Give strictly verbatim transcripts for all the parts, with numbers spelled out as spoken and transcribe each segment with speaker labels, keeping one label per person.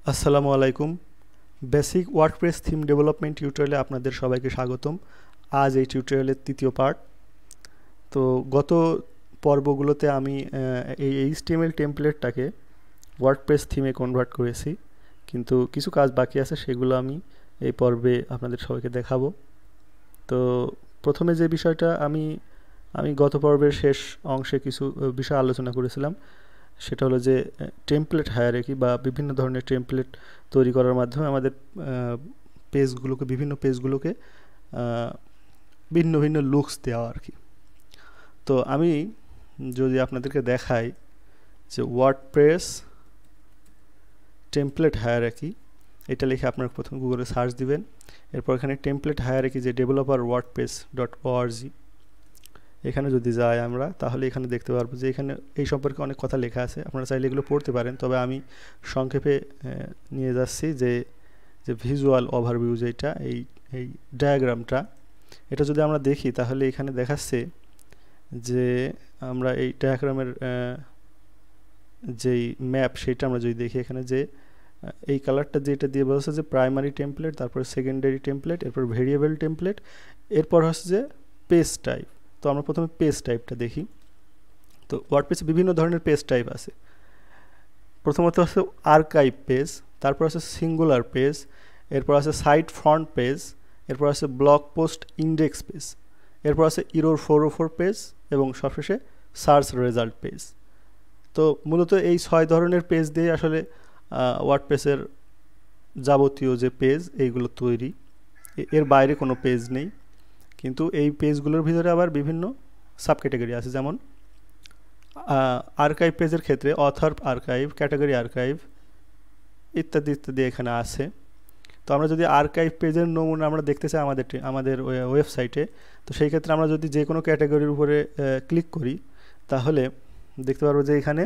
Speaker 1: আসসালামু আলাইকুম। Basic WordPress theme development টিউটোরিয়ালে আপনাদের সবাইকে স্বাগতম। আজ এই টিউটোরিয়ালের তৃতীয় পার্ট। তো গত পর্বগুলোতে আমি এই এইচটিএমএল টেমপ্লেটটাকে ওয়ার্ডপ্রেস থিমে কনভার্ট করেছি, কিন্তু কিছু কাজ বাকি আছে, সেগুলো আমি এই পর্বে আপনাদের সবাইকে দেখাবো। তো প্রথমে যে বিষয়টা আমি আমি গত পর্বের শেষ অংশে কিছু বিষয় আলোচনা করেছিলাম, সেটা হলো যে টেমপ্লেট হায়ারার্কি বা বিভিন্ন ধরনের টেমপ্লেট তৈরি করার মাধ্যমে আমাদের পেজগুলোকে বিভিন্ন পেজগুলোকে ভিন্ন ভিন্ন লুকস দেওয়া আর কি। তো আমি যদি আপনাদেরকে দেখাই যে ওয়ার্ডপ্রেস টেমপ্লেট হায়ারার্কি, এটা লিখে আপনারা প্রথমে গুগলে সার্চ দিবেন। এরপর এখানে টেমপ্লেট হায়ারার্কি যে ডেভেলপার ওয়ার্ডপ্রেস ডট ওআরজি, এখানে যদি যাই আমরা, তাহলে এখানে দেখতে পারবো যে এখানে এই সম্পর্কে অনেক কথা লেখা আছে। আপনারা চাইলে এগুলো পড়তে পারেন, তবে আমি সংক্ষেপে নিয়ে যাচ্ছি যে যে ভিজুয়াল ওভারভিউ যেটা, এই এই ডায়াগ্রামটা, এটা যদি আমরা দেখি তাহলে এখানে দেখাচ্ছে যে আমরা এই ডায়াগ্রামের যেই ম্যাপ সেটা আমরা যদি দেখি, এখানে যে এই কালারটা যেটা দিয়ে বলছে যে প্রাইমারি টেমপ্লেট, তারপর সেকেন্ডারি টেমপ্লেট, এরপর ভেরিয়েবল টেমপ্লেট, এরপর হচ্ছে যে পেজ টাইপ। তো আমরা প্রথমে পেজ টাইপটা দেখি। তো ওয়ার্ডপ্রেসে বিভিন্ন ধরনের পেজ টাইপ আছে। প্রথমত আছে আর্কাইভ পেজ, তারপর আছে সিঙ্গুলার পেজ, এরপর আছে সাইট ফ্রন্ট পেজ, এরপর আছে ব্লগ পোস্ট ইন্ডেক্স পেজ, এরপর আছে error four o four page, এবং সবশেষে সার্চ রেজাল্ট পেজ। তো মূলত এই ছয় ধরনের পেজ দিয়ে আসলে ওয়ার্ডপ্রেসের যাবতীয় যে পেজ এইগুলো তৈরি, এর বাইরে কোনো পেজ নেই। কিন্তু এই পেজগুলোর ভিতরে আবার বিভিন্ন সাব ক্যাটাগরি আছে, যেমন আর্কাইভ পেজের ক্ষেত্রে অথর আর্কাইভ, ক্যাটাগরি আর্কাইভ ইত্যাদি ইত্যাদি এখানে আছে। তো আমরা যদি আর্কাইভ পেজের নমুনা আমরা দেখতে চাই আমাদের আমাদের ওয়েবসাইটে, তো সেই ক্ষেত্রে আমরা যদি যে কোনো ক্যাটাগরির উপরে ক্লিক করি, তাহলে দেখতে পারবো যে এখানে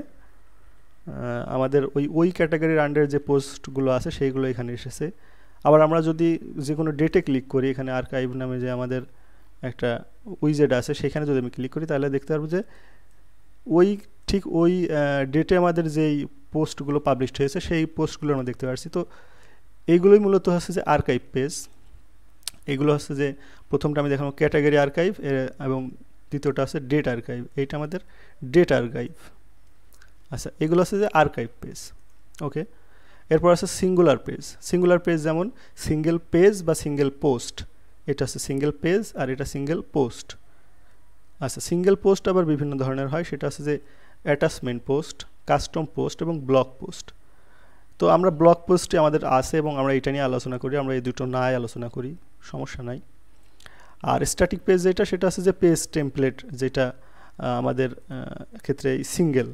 Speaker 1: আমাদের ওই ওই ক্যাটাগরির আন্ডারে যে পোস্টগুলো আছে সেইগুলো এখানে এসেছে। আবার আমরা যদি যে কোনো ডেটে ক্লিক করি, এখানে আর্কাইভ নামে যে আমাদের একটা উইজেট আছে, সেখানে যদি আমি ক্লিক করি তাহলে দেখতে পারবো যে ওই ঠিক ওই ডেটে আমাদের যেই পোস্টগুলো পাবলিশড হয়েছে সেই পোস্টগুলো আমরা দেখতে পাচ্ছি। তো এইগুলোই মূলত হচ্ছে যে আর্কাইভ পেজ। এগুলো হচ্ছে যে প্রথমটা আমি দেখাবো ক্যাটাগরি আর্কাইভ, এবং দ্বিতীয়টা আছে ডেট আর্কাইভ, এইটা আমাদের ডেট আর্কাইভ। আচ্ছা, এগুলো হচ্ছে যে আর্কাইভ পেজ। ওকে, এরপর আছে সিঙ্গুলার পেজ। সিঙ্গুলার পেজ যেমন সিঙ্গেল পেজ বা সিঙ্গেল পোস্ট, এটা হচ্ছে সিঙ্গেল পেজ আর এটা সিঙ্গেল পোস্ট। আচ্ছা, সিঙ্গেল পোস্ট আবার বিভিন্ন ধরনের হয়, সেটা আছে যে অ্যাটাচমেন্ট পোস্ট, কাস্টম পোস্ট এবং ব্লগ পোস্ট। তো আমরা ব্লগ পোস্টে আমাদের আছে এবং আমরা এটা নিয়ে আলোচনা করি, আমরা এই দুটো নাই আলোচনা করি, সমস্যা নাই। আর স্ট্যাটিক পেজ যেটা, সেটা আছে যে পেজ টেমপ্লেট, যেটা আমাদের ক্ষেত্রে সিঙ্গেল,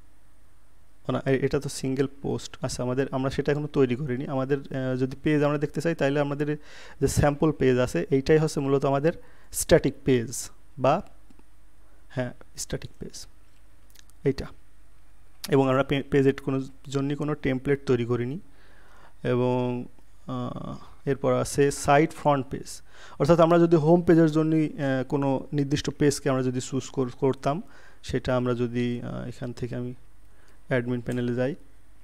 Speaker 1: এটা তো সিঙ্গেল পোস্ট। আচ্ছা, আমাদের আমরা সেটা এখনো তৈরি করিনি। আমাদের যদি পেজ আমরা দেখতে চাই, তাহলে আমাদের যে স্যাম্পল পেজ আছে এইটাই হচ্ছে মূলত আমাদের স্ট্যাটিক পেজ বা হ্যাঁ স্ট্যাটিক পেজ এইটা। এবং আমরা পেজের কোনো জন্য কোনো টেমপ্লেট তৈরি করিনি। এবং এরপর আছে সাইট ফ্রন্ট পেজ, অর্থাৎ আমরা যদি হোম পেজের জন্য কোনো নির্দিষ্ট পেজকে আমরা যদি চুজ করতাম, সেটা আমরা যদি এখান থেকে আমি অ্যাডমিন প্যানেলে যাই,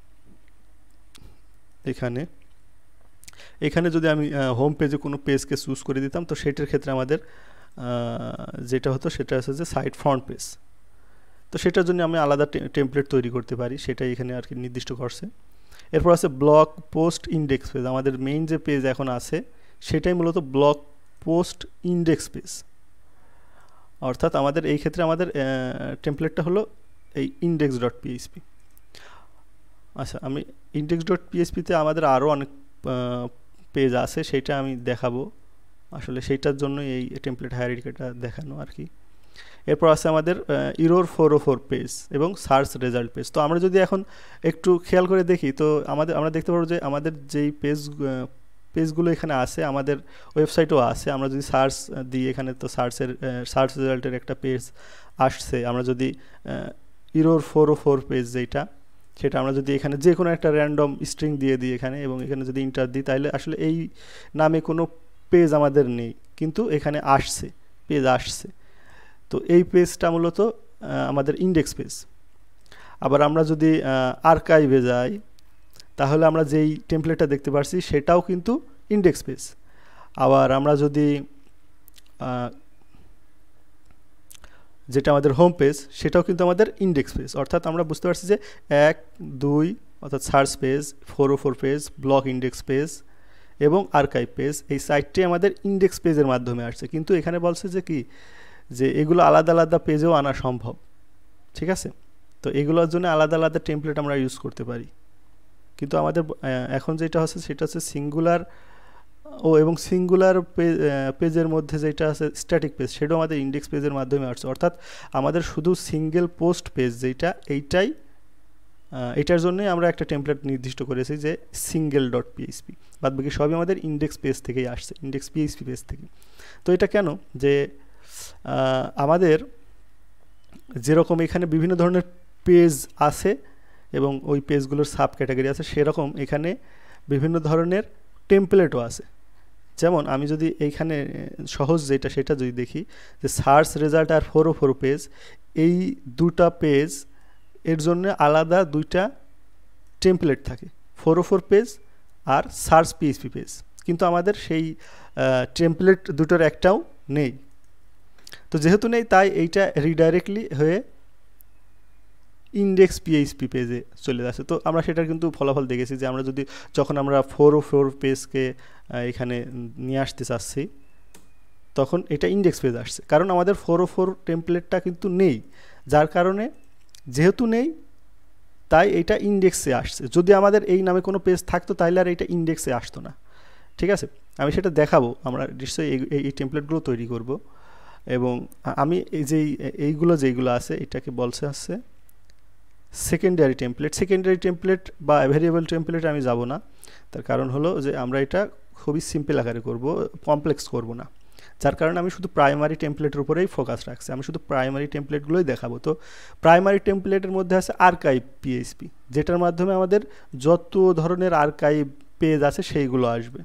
Speaker 1: এখানে এখানে যদি আমি হোম পেজে কোনো পেজকে চুজ করে দিতাম, তো সেটার ক্ষেত্রে আমাদের যেটা হতো সেটা আছে যে সাইট ফ্রন্ট পেজ। তো সেটার জন্য আমি আলাদা টেমপ্লেট তৈরি করতে পারি, সেটাই এখানে আর কি নির্দিষ্ট করছে। এরপর আছে ব্লগ পোস্ট ইন্ডেক্স পেজ। আমাদের মেইন যে পেজ এখন আছে সেটাই মূলত ব্লগ পোস্ট ইন্ডেক্স পেজ, অর্থাৎ আমাদের এই ক্ষেত্রে আমাদের টেমপ্লেটটা হলো এই ইন্ডেক্স ডট পিএইচপি। আচ্ছা, আমি ইন্ডেক্স ডট পিএইচপিতে আমাদের আরও অনেক পেজ আছে, সেটা আমি দেখাবো, আসলে সেইটার জন্য এই টেমপ্লেট হায়ারার্কিটা দেখানো আর কি। এরপর আছে আমাদের error four o four page এবং সার্চ রেজাল্ট পেজ। তো আমরা যদি এখন একটু খেয়াল করে দেখি, তো আমাদের আমরা দেখতে পাবো যে আমাদের যেই পেজ পেজগুলো এখানে আছে, আমাদের ওয়েবসাইটও আছে। আমরা যদি সার্চ দিই, এখানে তো সার্চের সার্চ রেজাল্টের একটা পেজ আসছে। আমরা যদি error four o four page যেটা, সেটা আমরা যদি এখানে যে কোনো একটা র্যান্ডম স্ট্রিং দিয়ে দিই এখানে, এবং এখানে যদি ইন্টার দিই, তাহলে আসলে এই নামে কোনো পেজ আমাদের নেই, কিন্তু এখানে আসছে, পেজ আসছে। তো এই পেজটা মূলত আমাদের ইন্ডেক্স পেজ। আবার আমরা যদি আর্কাইভে যাই, তাহলে আমরা যেই টেমপ্লেটটা দেখতে পাচ্ছি সেটাও কিন্তু ইন্ডেক্স পেজ। আবার আমরা যদি যেটা আমাদের হোম পেজ সেটাও কিন্তু আমাদের ইন্ডেক্স পেজ, অর্থাৎ আমরা বুঝতে পারছি যে এক দুই অর্থাৎ search page, four o four page, block index page এবং আর্কাইভ পেজ, এই সাইটটি আমাদের ইন্ডেক্স পেজের মাধ্যমে আসছে। কিন্তু এখানে বলছে যে কি, যে এগুলো আলাদা আলাদা পেজেও আনা সম্ভব, ঠিক আছে। তো এগুলোর জন্য আলাদা আলাদা টেমপ্লেট আমরা ইউজ করতে পারি। কিন্তু আমাদের এখন যেটা হচ্ছে সেটা হচ্ছে সিঙ্গুলার ও এবং সিঙ্গুলার পেজের মধ্যে যেটা আছে স্ট্যাটিক পেজ, সেটাও আমাদের ইন্ডেক্স পেজের মাধ্যমে আসছে। অর্থাৎ আমাদের শুধু সিঙ্গেল পোস্ট পেজ যেটা, এইটাই এটার জন্যই আমরা একটা টেমপ্লেট নির্দিষ্ট করেছি যে সিঙ্গেল ডট পিএইচপি, বাদ বাকি সবই আমাদের ইন্ডেক্স পেজ থেকেই আসছে, ইন্ডেক্স পিএইচপি পেজ থেকে। তো এটা কেন, যে আমাদের যেরকম এখানে বিভিন্ন ধরনের পেজ আছে এবং ওই পেজগুলোর সাব ক্যাটাগরি আছে, সেরকম এখানে বিভিন্ন ধরনের টেমপ্লেটও আছে। যেমন আমি যদি এইখানে সহজ যেটা সেটা যদি দেখি, যে সার্চ রেজাল্ট আর ফোর ও ফোর পেজ, এই দুটা পেজ এর জন্য আলাদা দুইটা টেমপ্লেট থাকে, ফোর ও ফোর পেজ আর সার্চ পিএইচপি পেজ। কিন্তু আমাদের সেই টেমপ্লেট দুটোর একটাও নেই। তো যেহেতু নেই তাই এইটা রিডাইরেক্টলি হয়ে ইন্ডেক্স পিএইচপি পেজে চলে যাচ্ছে। তো আমরা সেটার কিন্তু ফলাফল দেখেছি যে আমরা যদি যখন আমরা ফোর ও ফোর পেজকে এখানে নিয়ে আসতে চাচ্ছি, তখন এটা ইন্ডেক্স পেজ আসছে, কারণ আমাদের ফোর ও ফোর টেমপ্লেটটা কিন্তু নেই। যার কারণে যেহেতু নেই তাই এটা ইন্ডেক্সে আসছে। যদি আমাদের এই নামে কোনো পেজ থাকতো তাহলে আর এটা ইন্ডেক্সে আসতো না, ঠিক আছে। আমি সেটা দেখাবো, আমরা নিশ্চয়ই এই এই টেমপ্লেটগুলো তৈরি করব। এবং আমি এই যে এইগুলো যেইগুলো আছে এটাকে বলছে আছে সেকেন্ডারি টেমপ্লেট। সেকেন্ডারি টেমপ্লেট বা ভেরিয়েবল টেমপ্লেট আমি যাব না, তার কারণ হলো যে আমরা এটা খুবই সিম্পল আকারে করব, কমপ্লেক্স করব না। যার কারণে আমি শুধু প্রাইমারি টেমপ্লেটের উপরেই ফোকাস রাখছি, আমি শুধু প্রাইমারি টেমপ্লেটগুলোই দেখাবো। তো প্রাইমারি টেমপ্লেটের মধ্যে আছে আর্কাইভ পিএইচপি, যেটার মাধ্যমে আমাদের যত ধরনের আর্কাইভ পেজ আছে সেইগুলো আসবে।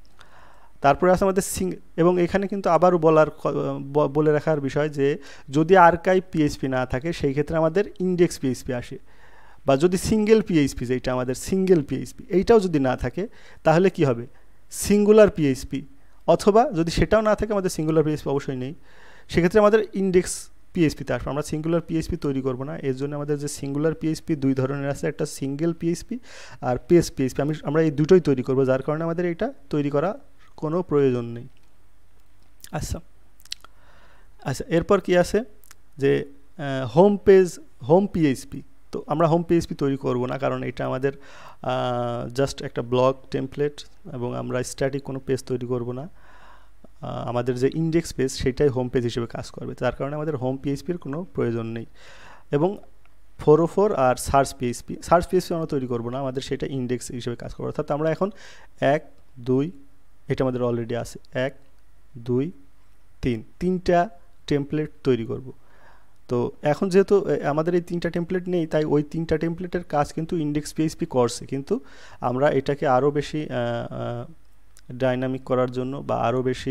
Speaker 1: তারপরে আছে আমাদের সিং, এবং এখানে কিন্তু আবারও বলার বলে রাখার বিষয় যে যদি আর্কাইভ পিএইচপি না থাকে সেই ক্ষেত্রে আমাদের ইন্ডেক্স পিএইচপি আসে, বা যদি সিঙ্গেল পিএইচপি যেটা আমাদের সিঙ্গেল পিএইচপি এইটাও যদি না থাকে তাহলে কি হবে, সিঙ্গুলার পিএইচপি। অথবা যদি সেটাও না থাকে, আমাদের সিঙ্গুলার পিএইচপি অবশ্যই নেই, সেক্ষেত্রে আমাদের ইন্ডেক্স পিএইচপিতে আসবে। আমরা সিঙ্গুলার পিএইচপি তৈরি করব না, এর জন্য আমাদের যে সিঙ্গুলার পিএইচপি দুই ধরনের আছে, একটা সিঙ্গেল পিএইচপি আর পেজ পিএইচপি, আমি আমরা এই দুটোই তৈরি করব, যার কারণে আমাদের এটা তৈরি করা কোনো প্রয়োজন নেই। আচ্ছা আচ্ছা এরপর কি আছে যে হোম পেজ, হোম পিএইচপি। তো আমরা হোম পিএইচপি তৈরি করব না, কারণ এটা আমাদের জাস্ট একটা ব্লক টেমপ্লেট এবং আমরা স্ট্যাটিক কোনো পেজ তৈরি করব না। আমাদের যে ইন্ডেক্স পেজ সেটাই হোম পেজ হিসেবে কাজ করবে, যার কারণে আমাদের হোম পিএইচপির কোনো প্রয়োজন নেই। এবং ফোর ও ফোর আর সার্চ পিএইচপি, সার্চ পিএইচপি আমরা তৈরি করব না, আমাদের সেটা ইন্ডেক্স হিসেবে কাজ করবে। অর্থাৎ আমরা এখন এক দুই, এটা আমাদের অলরেডি আছে, এক দুই তিন, তিনটা টেমপ্লেট তৈরি করব। তো এখন যেহেতু আমাদের এই তিনটা টেমপ্লেট নেই, তাই ওই তিনটা টেমপ্লেটের কাজ কিন্তু ইন্ডেক্স পিএইচপি করছে, কিন্তু আমরা এটাকে আরও বেশি ডাইনামিক করার জন্য বা আরও বেশি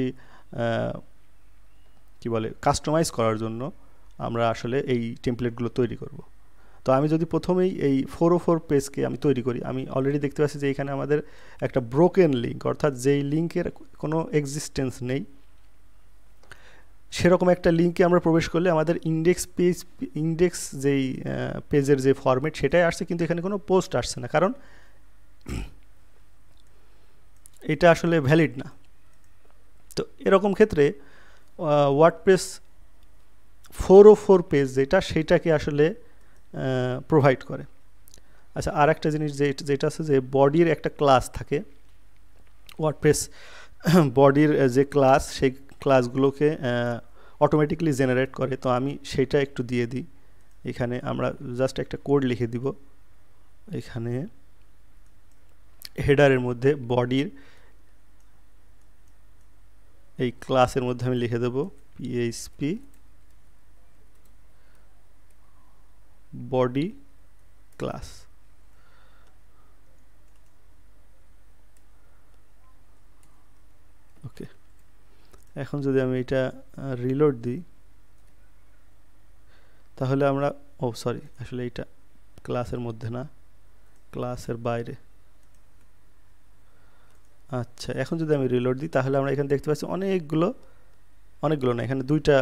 Speaker 1: কি বলে কাস্টমাইজ করার জন্য আমরা আসলে এই টেমপ্লেটগুলো তৈরি করব। তো আমি যদি প্রথমেই এই ফোর ও ফোর পেজকে আমি তৈরি করি, আমি অলরেডি দেখতে পাচ্ছি যে এখানে আমাদের একটা ব্রোকেন লিঙ্ক, অর্থাৎ যেই লিঙ্কের কোনো এক্সিস্টেন্স নেই, সেরকম একটা লিঙ্কে আমরা প্রবেশ করলে আমাদের ইন্ডেক্স পেজ, ইন্ডেক্স যেই পেজের যে ফরম্যাট সেটাই আসছে, কিন্তু এখানে কোনো পোস্ট আসছে না, কারণ এটা আসলে ভ্যালিড না। তো এরকম ক্ষেত্রে WordPress four o four page যেটা, সেইটাকে আসলে প্রোভাইড করে। আচ্ছা আর একটা জিনিস যে যেটা আছে যে বডির একটা ক্লাস থাকে, ওয়ার্ডপ্রেস বডির যে ক্লাস, সেই ক্লাসগুলোকে অটোমেটিকলি জেনারেট করে। তো আমি সেটা একটু দিয়ে দিই, এখানে আমরা জাস্ট একটা কোড লিখে দিব, এখানে হেডারের মধ্যে বডির এই ক্লাসের মধ্যে আমি লিখে দেব পিএইচপি বডি ক্লাস। ওকে, এখন যদি আমি এটা রিলোড দিই তাহলে আমরা, ও সরি আসলে এটা ক্লাসের মধ্যে না, ক্লাসের বাইরে, আচ্ছা, এখন যদি আমি রিলোড দিই তাহলে আমরা এখানে দেখতে পাচ্ছি অনেকগুলো অনেকগুলো না এখানে দুইটা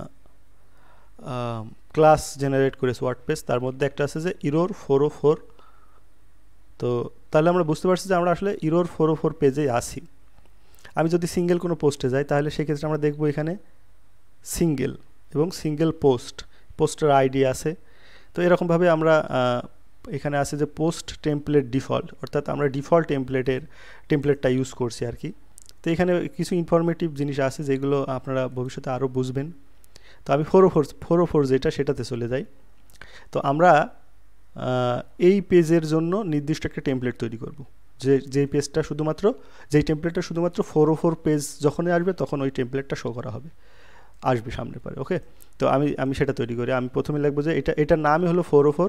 Speaker 1: ক্লাস জেনারেট করেছে ওয়ার্ডপ্রেস। তার মধ্যে একটা আছে যে ইরোর ফোর ও ফোর। তো তাহলে আমরা বুঝতে পারছি যে আমরা আসলে ইরোর ফোর ও ফোর পেজেই আসি। আমি যদি সিঙ্গেল কোনো পোস্টে যাই তাহলে সেক্ষেত্রে আমরা দেখব এখানে সিঙ্গেল এবং সিঙ্গেল পোস্ট, পোস্টের আইডি আছে। তো এরকমভাবে আমরা এখানে আছে যে পোস্ট টেমপ্লেট ডিফল্ট, অর্থাৎ আমরা ডিফল্ট টেমপ্লেটের টেমপ্লেটটা ইউজ করছি আর কি। তো এখানে কিছু ইনফরমেটিভ জিনিস আছে যেগুলো আপনারা ভবিষ্যতে আরও বুঝবেন। তো আমি four o four four o four যেটা সেটাতে চলে যাই। তো আমরা এই পেজের জন্য নির্দিষ্ট একটা টেমপ্লেট তৈরি করব, যে যেই পেজটা শুধুমাত্র যেই টেমপ্লেটটা শুধুমাত্র ফোর ও ফোর পেজ যখনই আসবে তখন ওই টেমপ্লেটটা শো করা হবে, আসবে সামনে পরে। ওকে, তো আমি আমি সেটা তৈরি করি। আমি প্রথমে লিখবো যে এটা এটার নামই হলো four o four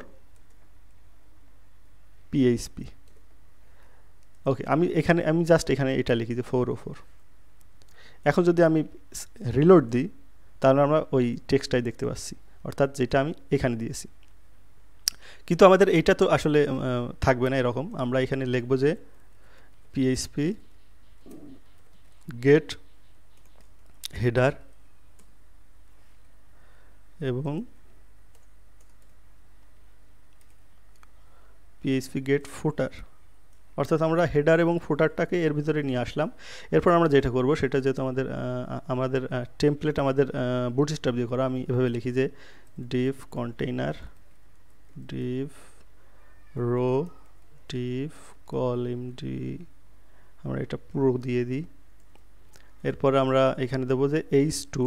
Speaker 1: PHP. Okay, আমি এখানে আমি জাস্ট এখানে এটা লিখি যে ফোর ও ফোর। এখন যদি আমি রিলোড দিই তাহলে আমরা ওই টেক্সটটাই দেখতে পাচ্ছি, অর্থাৎ যেটা আমি এখানে দিয়েছি। কিন্তু আমাদের এইটা তো আসলে থাকবে না এরকম। আমরা এখানে লিখবো যে পিএইচপি গেট হেডার এবং পিএইচপি গেট ফুটার, অর্থাৎ আমরা হেডার এবং ফুটারটাকে এর ভিতরে নিয়ে আসলাম। এরপর আমরা যেটা করব সেটা যেহেতু আমাদের আমাদের টেমপ্লেট আমাদের বুটস্ট্র্যাপ দিয়ে করা, আমি এভাবে লিখি যে div container div row div col md, আমরা এটা পুরো দিয়ে দিই। এরপর আমরা এখানে দেবো যে এইচ টু,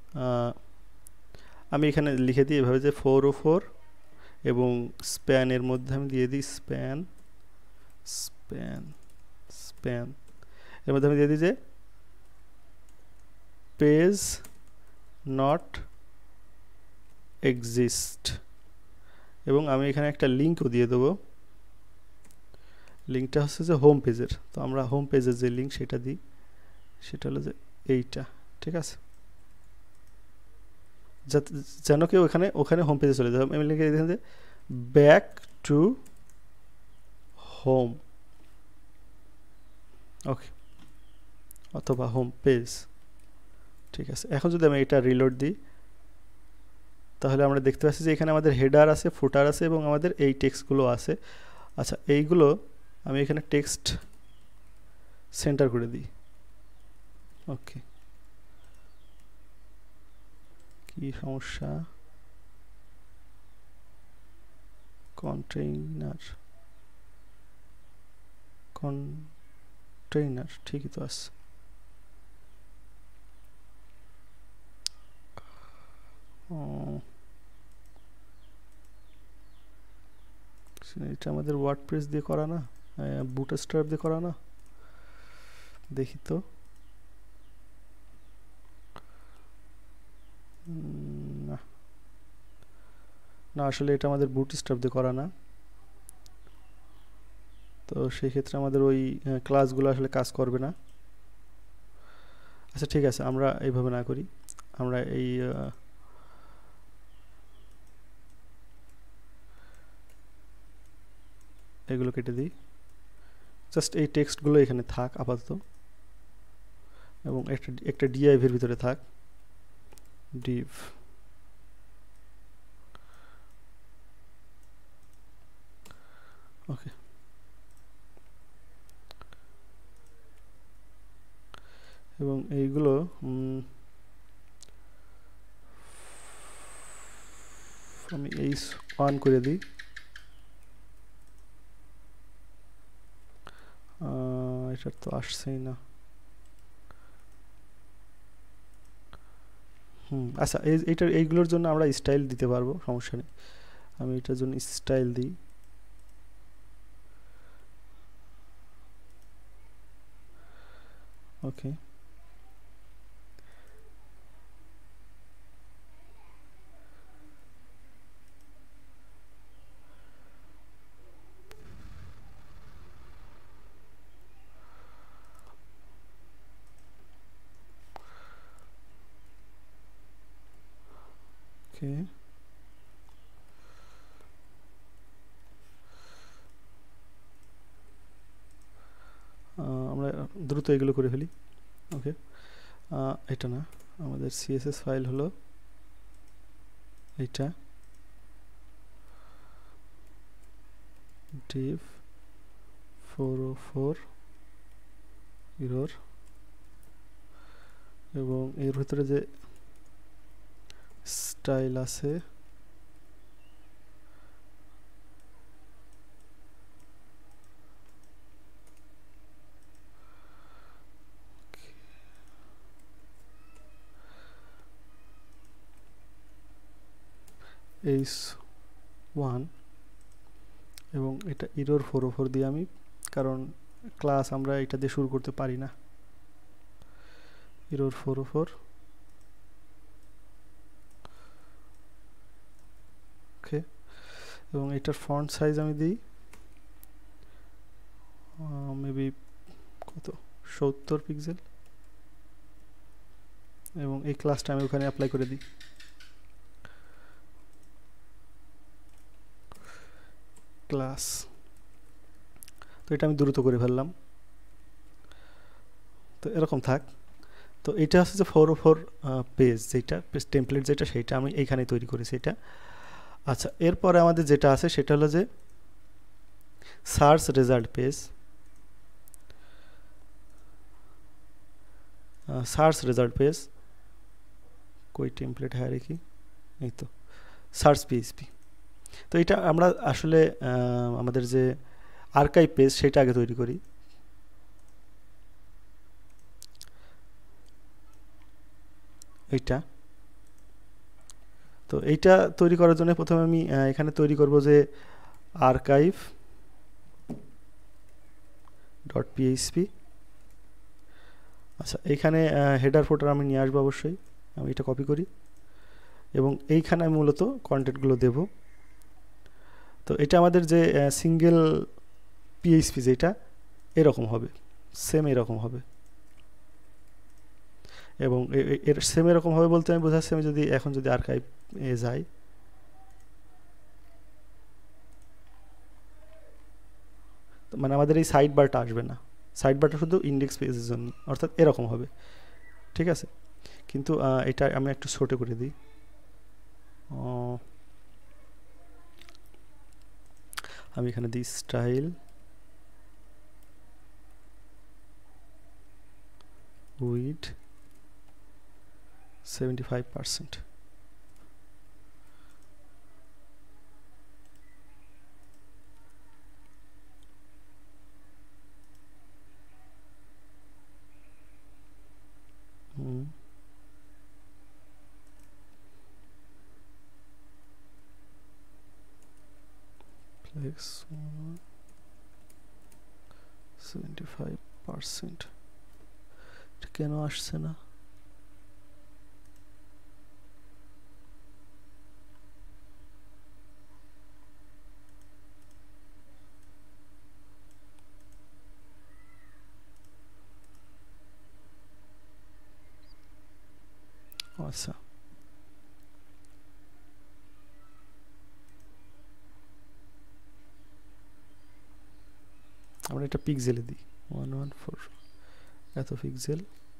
Speaker 1: আমি এখানে লিখে দিই এভাবে যে ফোর ও ফোর এবং স্প্যানের মধ্যে আমি দিয়ে দিই স্প্যান স্প্যান স্প্যান এর মধ্যে আমি দিয়ে দিই যে পেজ নট এক্সিস্ট, এবং আমি এখানে একটা লিঙ্কও দিয়ে দেবো। লিঙ্কটা হচ্ছে যে হোম পেজের, তো আমরা হোম পেজের যে লিঙ্ক সেটা দিই, সেটা হলো যে এইটা। ঠিক আছে, যেন কেউ ওখানে ওখানে হোম পেজে চলে যাবে। আমি লিখে দিই যে ব্যাক টু হোম, ওকে, অথবা হোম পেজ। ঠিক আছে, এখন যদি আমি এটা রিলোড দিই তাহলে আমরা দেখতে পাচ্ছি যে এখানে আমাদের হেডার আছে, ফুটার আছে এবং আমাদের এই টেক্সটগুলো আছে। আচ্ছা, এইগুলো আমি এখানে টেক্সট সেন্টার করে দিই। ওকে, কি সমস্যা? কন্টেইনার কন্টেইনার ঠিকই তো আছে। এটা আমাদের ওয়ার্ডপ্রেস দিয়ে করা না, বুটস্ট্র্যাপ দিয়ে করা না, দেখি তো। না না আসলে এটা আমাদের বুটস্ট্র্যাপ দিয়ে করা না, তো সেই ক্ষেত্রে আমাদের ওই ক্লাসগুলো আসলে কাজ করবে না। আচ্ছা ঠিক আছে, আমরা এইভাবে না করি, আমরা এই এগুলো কেটে দিই, জাস্ট এই টেক্সটগুলো এখানে থাক আপাতত, এবং একটা একটা ডিআইভের ভিতরে থাক, ডিভ। ওকে, এবং এইগুলো আমি এই অন করে দিই। এটা তো আসছেই না। হুম আচ্ছা, এই এইটার এইগুলোর জন্য আমরা স্টাইল দিতে পারবো, সমস্যা নেই। আমি এটার জন্য স্টাইল দিই। ওকে, ওকে, আমরা দ্রুত এগুলো করে ফেলি। ওকে, এটা না, আমাদের সিএসএস ফাইল হলো এটা, div four o four error, এবং এর ভিতরে যে স্টাইল আছে এইচ ওয়ান, এবং এটা error ফোর ও ফোর দিয়ে আমি, কারণ ক্লাস আমরা এটা দিয়ে শুরু করতে পারি না, error four o four. Okay, এবং এটার ফন্ট সাইজ আমি দিই মেবি কত, সত্তর পিক্সেল, এবং এই ক্লাসটা আমি ওখানে অ্যাপ্লাই করে দিই। ক্লাস, তো এটা আমি দ্রুত করে ফেললাম, তো এরকম থাক। তো এটা হচ্ছে যে ফোর ও ফোর পেজ, যেটা পেজ টেমপ্লেট যেটা, সেইটা আমি এইখানে তৈরি করেছি এটা। আচ্ছা, এরপরে আমাদের যেটা আছে সেটা হলো যে search result page, search result page কই টেমপ্লেট হায়ারার্কি, এই তো সার্চ পিএইচপি। তো এটা আমরা আসলে আমাদের যে আর্কাইভ পেজ সেটা আগে তৈরি করি। এইটা, তো এইটা তৈরি করার জন্য প্রথমে আমি এখানে তৈরি করব যে আর্কাইভ ডট পিএইচপি। আচ্ছা, এইখানে হেডার ফোটার আমি নিয়ে আসবো অবশ্যই, আমি এটা কপি করি, এবং এইখানে আমি মূলত কন্টেন্টগুলো দেব। তো এটা আমাদের যে সিঙ্গেল পিএইচপি যেটা এরকম হবে, সেম এরকম হবে, এবং এর সেম এরকম হবে বলতে আমি বোঝাচ্ছি, আমি যদি এখন যদি আর্কাইভ এ যাই, মানে আমাদের এই সাইড বারটা আসবে না, সাইড বারটা শুধু ইন্ডেক্স পেজের জন্য, অর্থাৎ এরকম হবে, ঠিক আছে। কিন্তু এটা আমি একটু ছোট করে দিই, আমি এখানে দিই style with seventy five percent. Hmm, flex seventy five percent, কেন আসছে না? আচ্ছা, আমরা এটা পিক্সেলে দিই, ওয়ান ওয়ান ফোর এত পিক্সেল,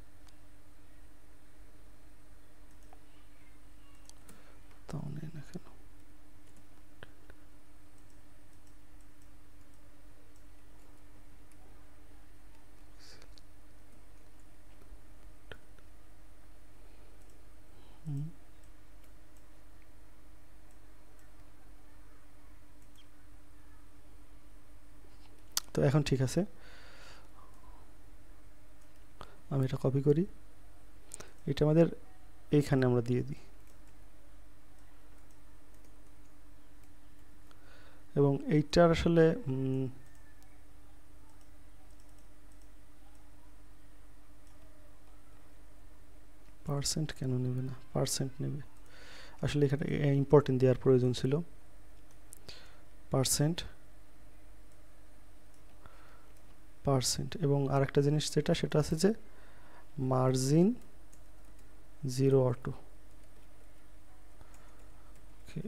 Speaker 1: তাও নেই না কেন? তো এখন ঠিক আছে, আমি এটা কপি করি, এটা আমাদের এইখানে আমরা দিয়ে দিই, এবং এইটার আসলে পার্সেন্ট কেন নেবে না? পার্সেন্ট নেবে, আসলে এখানে ইম্পর্টেন্ট দেওয়ার প্রয়োজন ছিল, পার্সেন্ট পার্সেন্ট এবং আরেকটা জিনিস যেটা, সেটা আছে যে মার্জিন জিরো অটো। ওকে,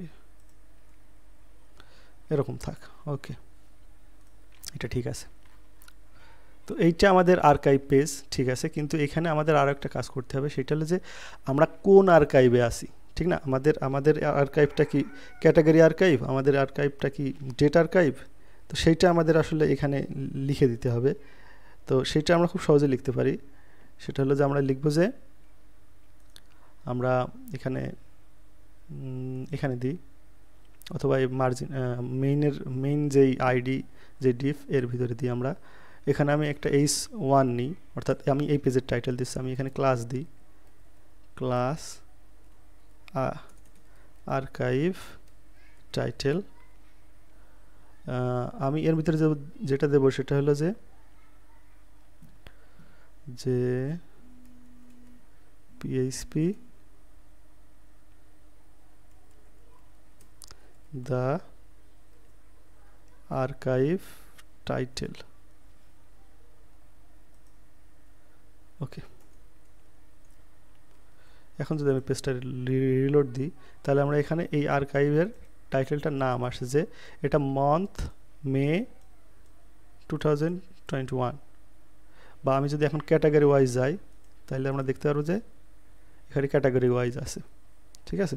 Speaker 1: এরকম থাক, ওকে, এটা ঠিক আছে। তো এইটা আমাদের আর্কাইভ পেজ, ঠিক আছে, কিন্তু এখানে আমাদের আরও একটা কাজ করতে হবে, সেটা হলো যে আমরা কোন আর্কাইভে আসি, ঠিক না? আমাদের আমাদের আর্কাইভটা কি ক্যাটাগরি আর্কাইভ, আমাদের আর্কাইভটা কি ডেট আর্কাইভ, তো সেইটা আমাদের আসলে এখানে লিখে দিতে হবে। তো সেইটা আমরা খুব সহজে লিখতে পারি, সেটা হলো যে আমরা লিখব যে আমরা এখানে এখানে দিই, অথবা এই মার্জিন মেইনের মেইন যেই আইডি যে ডিফ এর ভিতরে দিই আমরা। এখানে আমি একটা এইচ ওয়ান নিই, অর্থাৎ আমি এই পেজের টাইটেল দিচ্ছি, আমি এখানে ক্লাস দিই, ক্লাস আর্কাইভ টাইটেল। আমি এর ভিতরে যেটা দেবো সেটা হলো যে যে PHP the archive title, okay. এখন যদি আমি পেজটা রিলোড দিই, তাহলে আমরা এখানে এই আর্কাইভের টাইটেলটার নাম আসে যে এটা month May two thousand twenty one. বা আমি যদি এখন ক্যাটাগরি ওয়াইজ যাই, তাহলে আমরা দেখতে পারবো যে এখানে ক্যাটাগরি ওয়াইজ আছে, ঠিক আছে।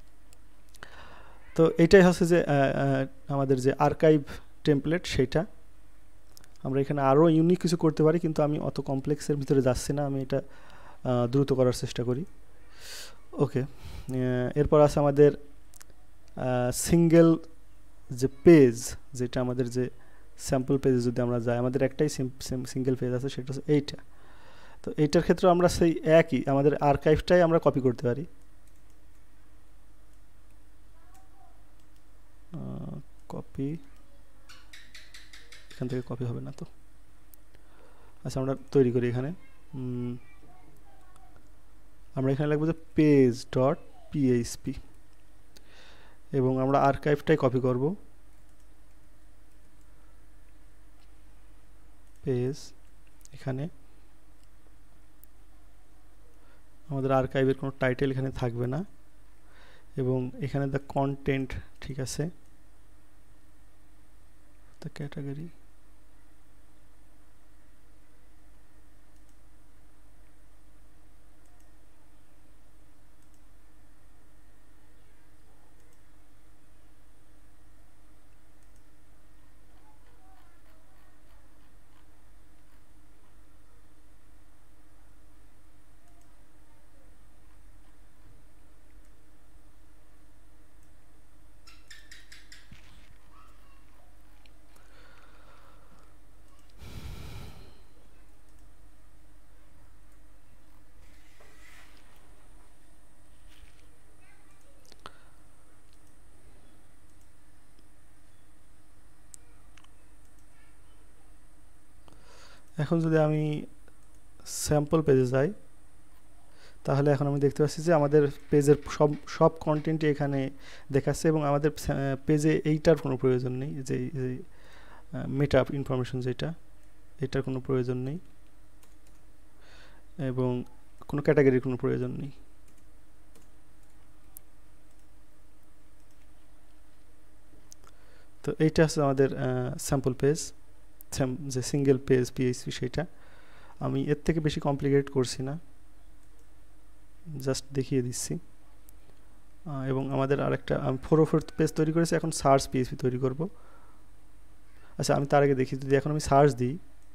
Speaker 1: তো এইটাই হচ্ছে যে আমাদের যে আর্কাইভ টেমপ্লেট, সেইটা আমরা এখানে আরও ইউনিক কিছু করতে পারি, কিন্তু আমি অত কমপ্লেক্সের ভিতরে যাচ্ছি না, আমি এটা দ্রুত করার চেষ্টা করি। ওকে, এরপর আছে আমাদের সিঙ্গেল যে পেজ, যেটা আমাদের যে স্যাম্পল পেজে যদি আমরা যাই, আমাদের একটাই সিঙ্গেল পেজ আছে, সেটা হচ্ছে এইটা। তো এইটার ক্ষেত্রে আমরা সেই একই আমাদের আর্কাইভটাই আমরা কপি করতে পারি। কপি, এখান থেকে কপি হবে না তো, আচ্ছা আমরা তৈরি করি এখানে। আমরা এখানে লিখব যে পেজ ডট পিএইচপি, এবং আমরা আর্কাইভটাই কপি করব, পেজ। এখানে আমাদের আর্কাইভের কোনো টাইটেল এখানে থাকবে না, এবং এখানে দ্য কন্টেন্ট, ঠিক আছে, দ্য ক্যাটাগরি, এখন যদি আমি স্যাম্পল পেজে যাই, তাহলে এখন আমি দেখতে পাচ্ছি যে আমাদের পেজের সব সব কন্টেন্টই এখানে দেখাচ্ছে, এবং আমাদের পেজে এইটার কোনো প্রয়োজন নেই, যে মেটা ইনফরমেশন যেটা, এটার কোনো প্রয়োজন নেই, এবং কোনো ক্যাটাগরির কোনো প্রয়োজন নেই। তো এইটা হচ্ছে আমাদের স্যাম্পল পেজ, যে সিঙ্গেল পেজ পিএইচপি, সেটা আমি এর থেকে বেশি কমপ্লিকেট করছি না, জাস্ট দেখিয়ে দিচ্ছি। এবং আমাদের আরেকটা আমি ফোর ও ফোর পেজ তৈরি করেছি, এখন সার্চ পিএইচপি তৈরি করব। আচ্ছা আমি তার আগে দেখি, যদি এখন আমি সার্চ দিই,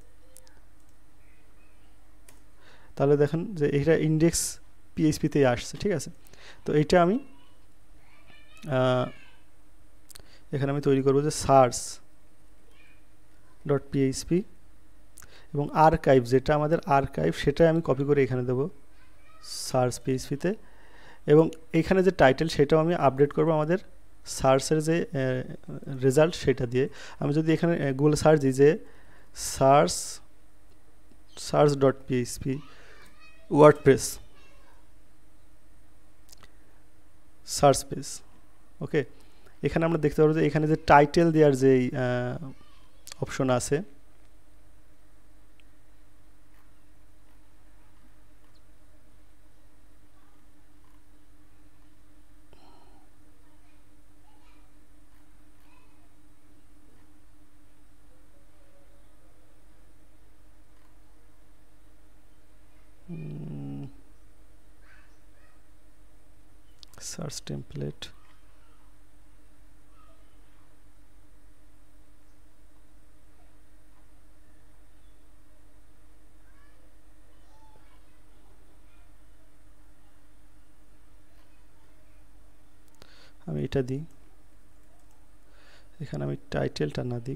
Speaker 1: তাহলে দেখেন যে এইটা ইন্ডেক্স পিএইচপিতেই আসছে, ঠিক আছে। তো এইটা আমি এখানে আমি তৈরি করব যে সার্চ ডট পিএইচপি, এবং আর্কাইভ, যেটা আমাদের আর্কাইভ, সেটাই আমি কপি করে এখানে দেব সার্চ পিএইচপিতে, এবং এখানে যে টাইটেল সেটাও আমি আপডেট করব আমাদের সার্চের যে রেজাল্ট সেটা দিয়ে। আমি যদি এখানে গুগল সার্চ দিই যে search search dot PHP WordPress search page, okay, এখানে আমরা দেখতে পারবো যে এখানে যে টাইটেল দেওয়ার যে অপশন আছে, সার্চ টেমপ্লেট, আমি এটা দিই, এখানে আমি টাইটেলটা না দিই,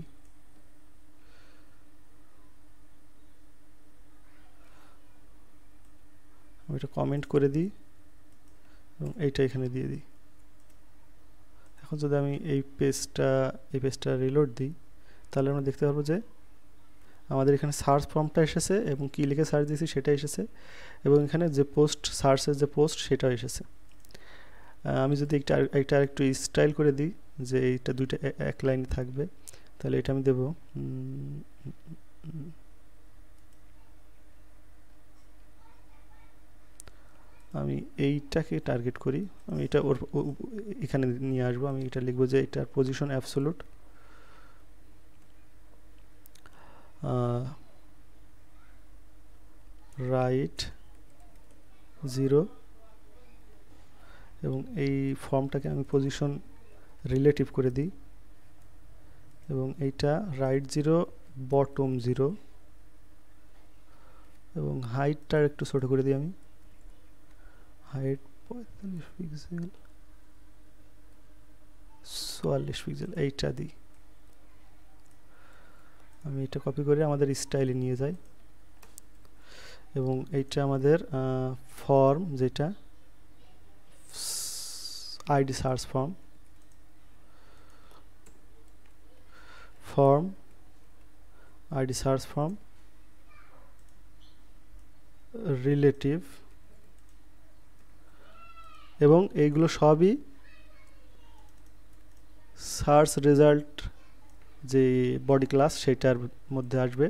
Speaker 1: আমি এটা কমেন্ট করে দিই এবং এইটা এখানে দিয়ে দিই। এখন যদি আমি এই পেজটা এই পেজটা রিলোড দিই তাহলে আমরা দেখতে পারবো যে আমাদের এখানে সার্চ ফর্মটা এসেছে এবং কি লিখে সার্চ দিয়েছি সেটা এসেছে এবং এখানে যে পোস্ট সার্চের যে পোস্ট সেটাও এসেছে। আমি যদি একটা একটা একটু স্টাইল করে দিই যে এইটা দুইটা এক লাইনে থাকবে তাহলে এটা আমি দেব আমি এইটাকে টার্গেট করি, আমি এটা ওর এখানে নিয়ে আসবো। আমি এটা লিখবো যে এটার পজিশন অ্যাবসোলুট রাইট জিরো এবং এই ফর্মটাকে আমি পজিশন রিলেটিভ করে দিই এবং এইটা রাইট জিরো বটম জিরো এবং হাইটটা একটু ছোট করে দিই, আমি হাইট পঁয়তাল্লিশ পিক্সেল চুয়াল্লিশ পিক্সেল এইটা দিই। আমি এটা কপি করে আমাদের স্টাইলে নিয়ে যাই এবং এইটা আমাদের ফর্ম যেটা ID search form form ID search form relative এবং এইগুলো সবই সার্চ রেজাল্ট যে বডি ক্লাস সেটার মধ্যে আসবে।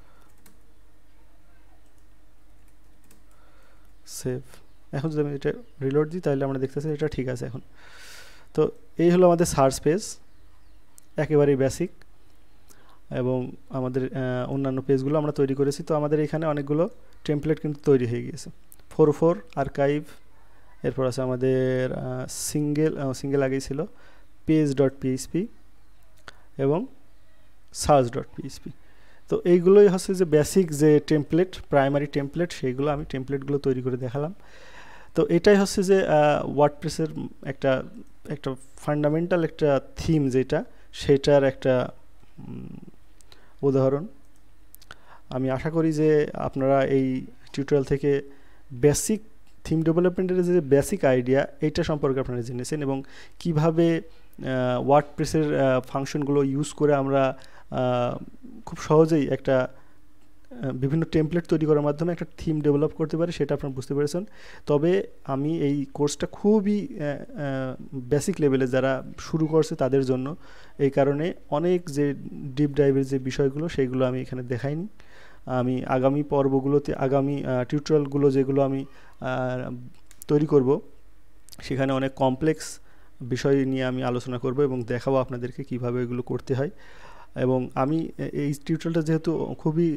Speaker 1: সেভ। এখন যদি আমি এটা রিলোড দিই তাহলে আমরা দেখতেছি এটা ঠিক আছে। এখন তো এই হলো আমাদের সার্চ পেজ, একেবারেই বেসিক এবং আমাদের অন্যান্য পেজগুলো আমরা তৈরি করেছি। তো আমাদের এখানে অনেকগুলো টেমপ্লেট কিন্তু তৈরি হয়ে গিয়েছে। ফোর ফোর আর্কাইভ, এরপর আছে আমাদের সিঙ্গেল সিঙ্গেল আগেই ছিল পেজ ডট পিএইচপি এবং সার্চ ডট পিএইচপি। তো এইগুলোই হচ্ছে যে বেসিক যে টেমপ্লেট, প্রাইমারি টেমপ্লেট, সেইগুলো আমি টেমপ্লেটগুলো তৈরি করে দেখালাম। তো এটাই হচ্ছে যে ওয়ার্ডপ্রেসের একটা একটা ফান্ডামেন্টাল একটা থিম যেটা, সেটার একটা উদাহরণ। আমি আশা করি যে আপনারা এই টিউটোরিয়াল থেকে বেসিক থিম ডেভেলপমেন্টের যে বেসিক আইডিয়া এইটা সম্পর্কে আপনারা জেনেছেন এবং কিভাবে ওয়ার্ডপ্রেসের ফাংশনগুলো ইউজ করে আমরা খুব সহজেই একটা বিভিন্ন টেমপ্লেট তৈরি করার মাধ্যমে একটা থিম ডেভেলপ করতে পারি সেটা আপনারা বুঝতে পেরেছেন। তবে আমি এই কোর্সটা খুবই বেসিক লেভেলে যারা শুরু করছে তাদের জন্য, এই কারণে অনেক যে ডিপ ডাইভের যে বিষয়গুলো সেইগুলো আমি এখানে দেখাইনি। আমি আগামী পর্বগুলোতে আগামী টিউটোরিয়ালগুলো যেগুলো আমি তৈরি করব সেখানে অনেক কমপ্লেক্স বিষয় নিয়ে আমি আলোচনা করব এবং দেখাবো আপনাদেরকে কিভাবে এগুলো করতে হয়। এবং আমি এই টিউটোরিয়ালটা যেহেতু খুবই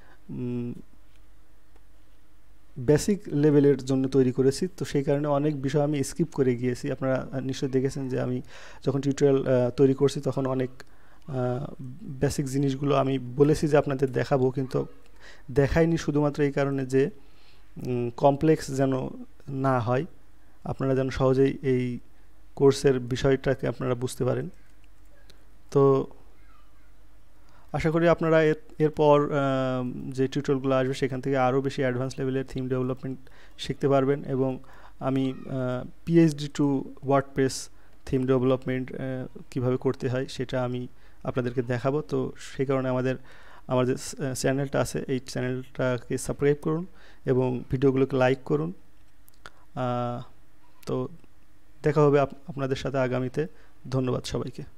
Speaker 1: বেসিক লেভেলের জন্য তৈরি করেছি, তো সেই কারণে অনেক বিষয় আমি স্কিপ করে গিয়েছি। আপনারা নিশ্চয়ই দেখেছেন যে আমি যখন টিউটোরিয়াল তৈরি করছি তখন অনেক বেসিক জিনিসগুলো আমি বলেছি যে আপনাদের দেখাবো, কিন্তু দেখাইনি শুধুমাত্র এই কারণে যে কমপ্লেক্স যেন না হয়, আপনারা যেন সহজেই এই কোর্সের বিষয়টাকে আপনারা বুঝতে পারেন। তো আশা করি আপনারা এর এরপর যে টিউটোরিয়ালগুলো আসবে সেখান থেকে আরও বেশি অ্যাডভান্স লেভেলের থিম ডেভেলপমেন্ট শিখতে পারবেন এবং আমি PHP to WordPress theme development কীভাবে করতে হয় সেটা আমি আপনাদেরকে দেখাবো। তো সেই কারণে আমাদের আমার যে চ্যানেলটা আছে এই চ্যানেলটাকে সাবস্ক্রাইব করুন এবং ভিডিওগুলোকে লাইক করুন। তো দেখা হবে আপনাদের সাথে আগামীতে। ধন্যবাদ সবাইকে।